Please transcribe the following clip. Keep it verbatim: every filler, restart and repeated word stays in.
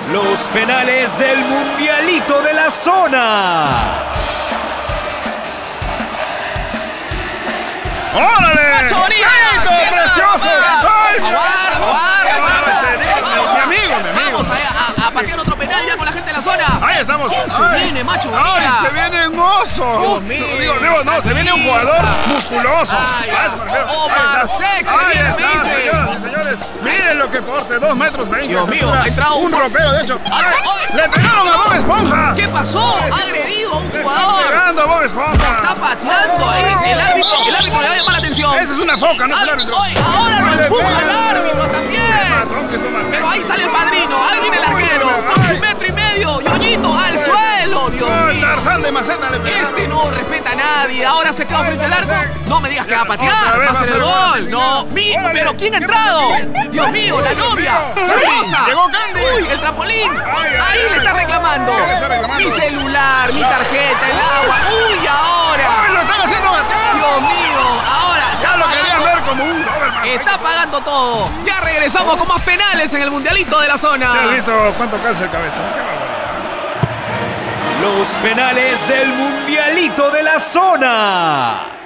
Los penales del Mundialito de la Zona. ¡Órale! ¡Macho bonito! ¡Precioso! ¡Ay, ¡Aguarda, aguarda, aguarda! Vamos, mi amigo, mi amigo. Vamos a, a, a patear otro penal ya con la gente de la zona. Ahí estamos. ¿Quién se Ay. viene, Macho ¡Ay, Bonilla? se viene un oso! Dios mío. Digo, digo, no, se viene un jugador musculoso. Ay, A eso me refiero. Omar Ahí está. Sex se Ahí viene, está, me dice. señoras y señores. Miren lo que porte, dos metros veinte. Dios mío, ha entrado un un- ropero, de hecho. Ay, Ay, ay. ¡Le pegaron a Bob Esponja! ¿Qué pasó? Ha agredido a un ¡Está jugador. pegando a Bob Esponja! Está pateando ahí. El árbitro, el árbitro le va a llamar la atención. Esa es una foca, no es el Ay, árbitro. ay, ahora lo Ay, le empuja pega. el árbitro también. Matón que son más. Pero ahí sale el padrino, ahí viene el arquero, con su metro y medio, Yoñito al suelo, Dios No, el mío. Tarzán de Maceta le pegaron. Este no respeta a nadie, ahora se queda frente al arco. No me digas que va a Otra patear, vez va a hacer el va a gol. ser No, gol. mi, Órale. pero ¿quién ha ¿Qué entrado? pasó? Dios mío, la Dios novia, mío. la hermosa. Llegó Candy. Uy, el trampolín. Ay, ay, Ahí ay. le está reclamando. Ahí le está reclamando. Mi celular, mi tarjeta, el agua. Uy, ¡Ay, ahora. lo están haciendo gatear! Dios mío, ahora. Ya lo querían pagando- ver como un Doberman. Está pagando todo. Ya regresamos con más penales en el Mundialito de la Zona. ¿Sí has visto cuánto calza el cabeza? Qué barbaridad. Los penales del Mundialito de la Zona.